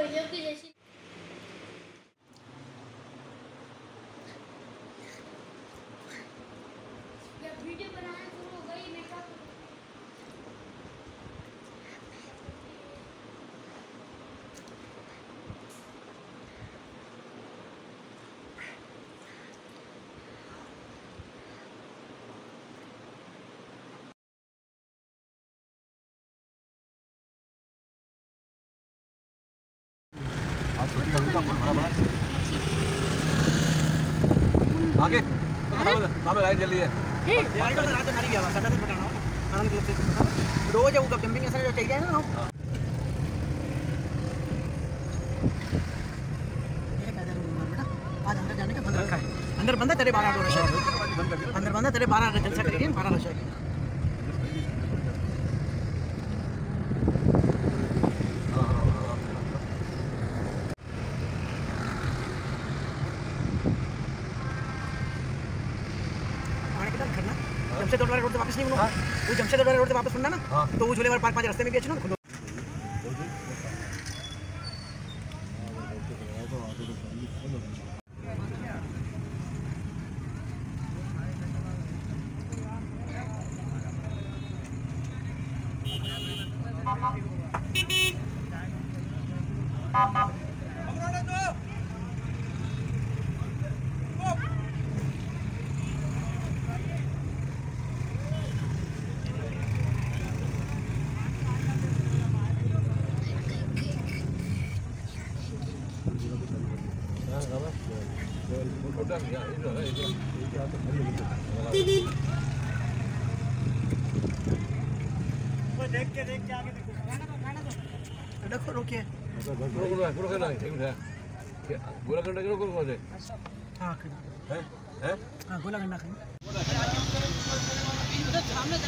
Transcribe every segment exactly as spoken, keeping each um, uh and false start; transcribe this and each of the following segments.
भैया की जैसी वीडियो बनाना शुरू हो गई। मैं क्या आगे हमें लाइट जल्दी है लाइट तो रात में गया सटा से बताना आनंद क्लब से रोज वो जंपिंग ऐसा जो चाहिए ना ये कहते हैं बेटा आज अंदर जाने का बंद रखा है। अंदर बंदा तेरे बारह ऑटो रशा अंदर बंदा तेरे बारह जलसा करेंगे बारह रशा जमशेद रोड से वापस नहीं मुड़ो वो जमशेद रोड से वापस मुड़ना ना तो वो झूले वाले पार्क पांच रास्ते में भी अच्छे ना देख के देख के आगे देखो देखो रोकिए गोला कंडा करो करो दे हां हैं हैं हां गोला कंडा खाएं सामने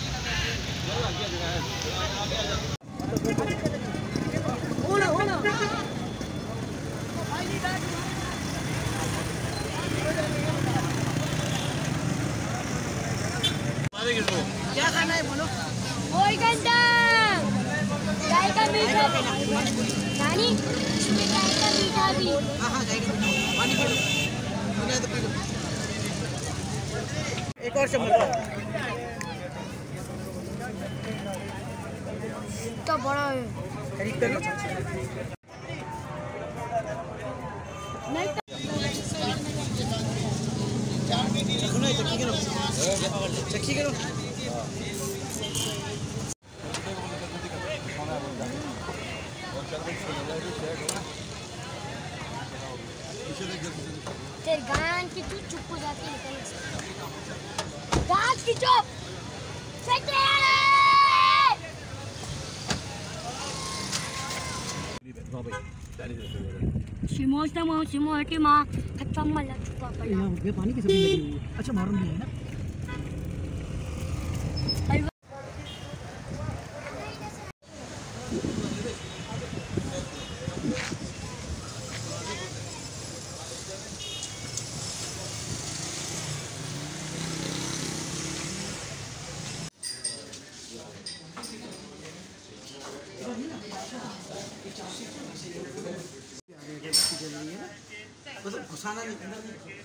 ओला ओला क्या खाना है बोलो ओए गंडा गाय का मीठा नानी इसमें गाय का मीठा भी हां हां गाय का पानी पी लो दुनिया तो पी लो एक और चम्मच तो बड़ा है खरीद कर लो नहीं सुनो चक्की करो चक्की करो तेरे गान की तू चुप हो जाती है गान की चुप सिमोस्टा मां सिमोटी मां खत्म मल्ला चुपा पड़ा ये पानी की सब्जी लगी हुई है अच्छा मालूम नहीं है ना बस घुसाना नहीं अंदर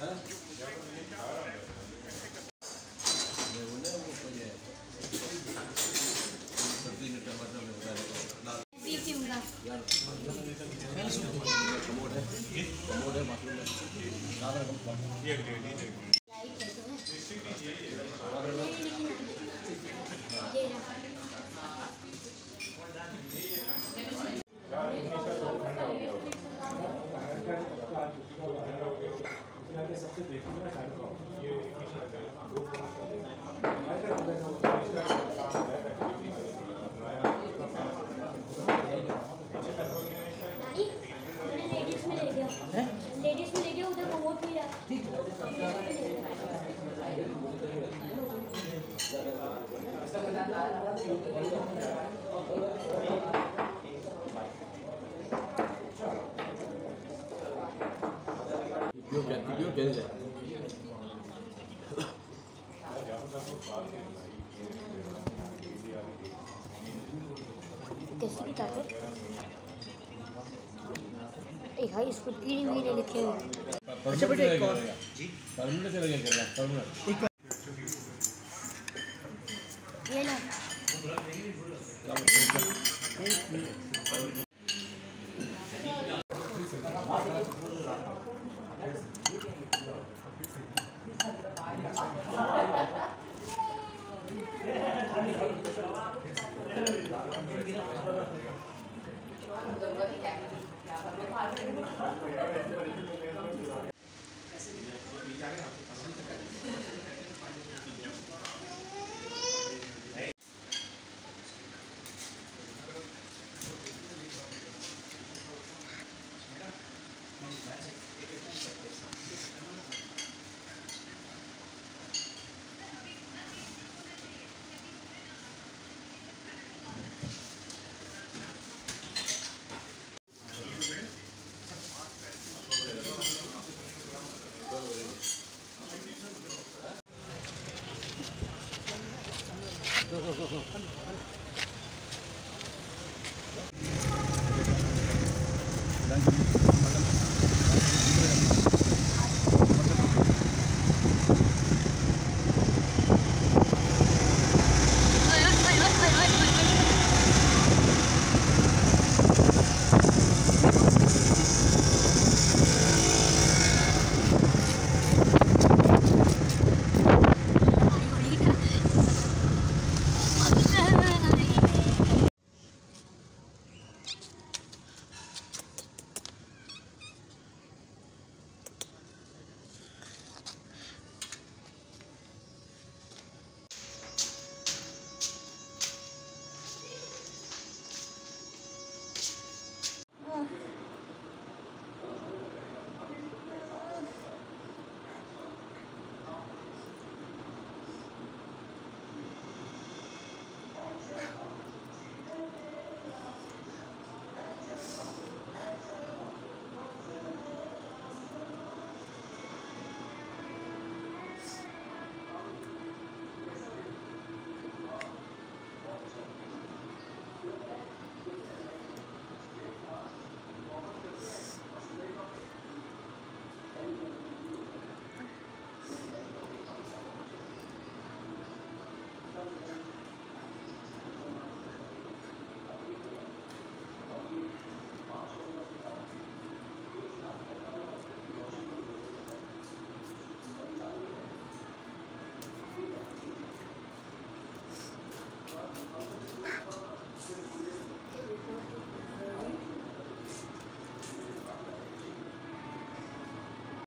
लेडीज में ले गया उधर वो पी रहा कैसी किताब है एक हाई स्कूल तीन महीने लिखे हुए। अच्छा बेटा एक और परमिट से लगे कर रहा परमिट ये लो Thank you.